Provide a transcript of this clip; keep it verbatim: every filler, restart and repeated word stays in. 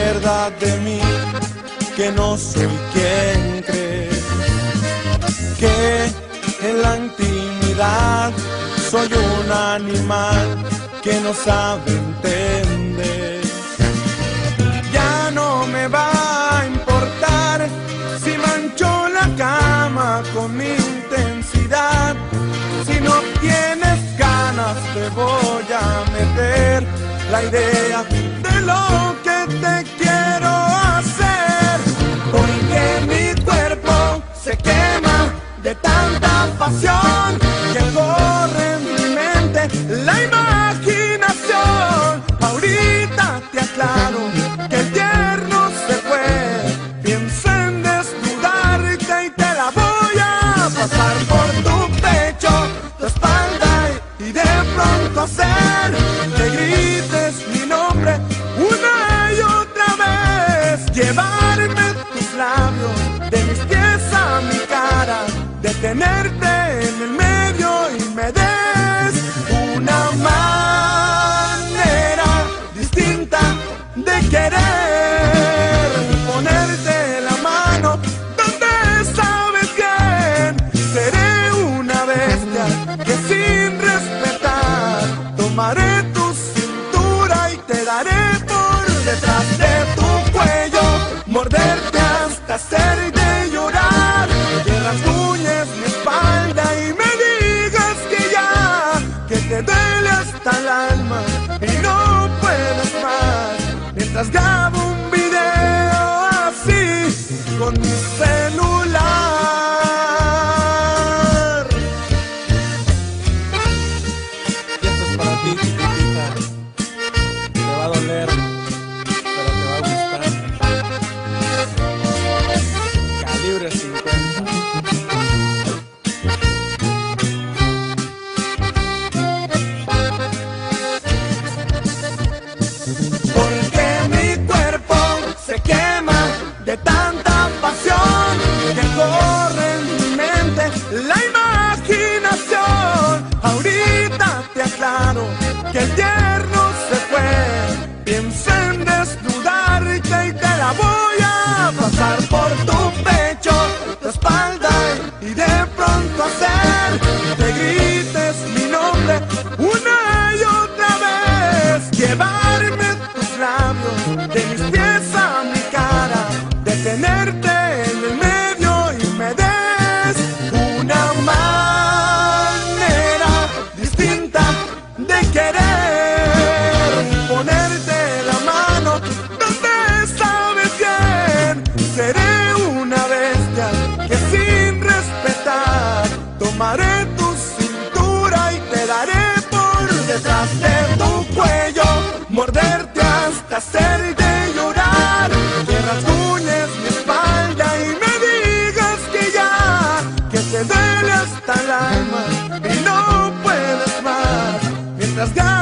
verdad de mí, que no soy quien crees, que en la intimidad soy un animal que no sabe entender. Ya no me va a importar si mancho la cama con mi intensidad. Si no tienes ganas te voy a meter la idea de lo que te quiero hacer. Hoy que mi cuerpo se quema de tanta pasión que corre en mi mente la imaginación. Ahorita te aclaro que el tierno se fue. Piensa en desnudarte y te la voy a pasar por tu pecho, tu espalda y de pronto hacer que grites mi nombre una y otra vez. Llevarme tus labios de mis pies a mi cara, detenerte en el medio y me des una manera distinta de querer. Ponerte la mano donde sabes bien. Seré una bestia que sin respetar tomaré tu cintura y te daré por detrás de tu cuello, morderte hasta hacerte llorar, que rasguñes mi espalda y me digas que ya, que te duele hasta el alma y no puedes más, mientras grabo un video así con mi celular. Y esto es para ti, chiquitita. Te va a doler, pero te va a gustar. Calibre cincuenta. Porque mi cuerpo se quema de tanta pasión que corre en mi mente la imaginación. Ahorita te aclaro que el tierno se fue. Piensa en desnudarte y te la voy a pasar por tu pecho, tu espalda y de pronto hacer que grites mi nombre una y otra vez. Llevarme tus labios de mis pies a mi cara, detenerte en el medio y me des una manera distinta de querer. Ponerte la mano donde sabes bien. Seré una bestia que sin respetar tomaré tu cintura y te daré por detrás de tu cuello, morderte hasta hacerte llorar, que rasguñes mi espalda y me digas que ya, que te duele hasta el alma y no puedes más, mientras